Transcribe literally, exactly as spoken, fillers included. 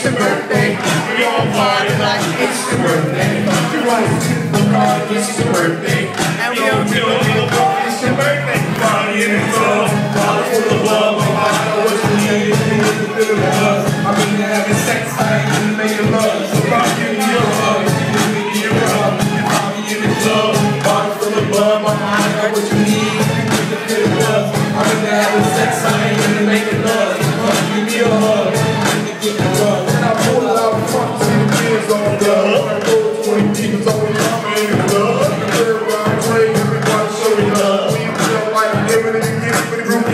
your birthday. We all party like it's your birthday. You write a beautiful card, it's your birthday. And we all do a little party, it's your birthday. Party in the club, party full of love. I know what you need, you need to feel the love. I mean, you're having sex, I ain't even making love. So I'll give you your hug, give me your hug. Party in the club, party full of love. I know what you need, you need to feel the love. I mean, you're having sex, I ain't even making love. So give me your hug, give me your hug. And I pull it out in front, see the kids on the love. I roll twenty people, always coming in the club. The third round trade, everybody show me love. We feel like giving it and giving it for the group.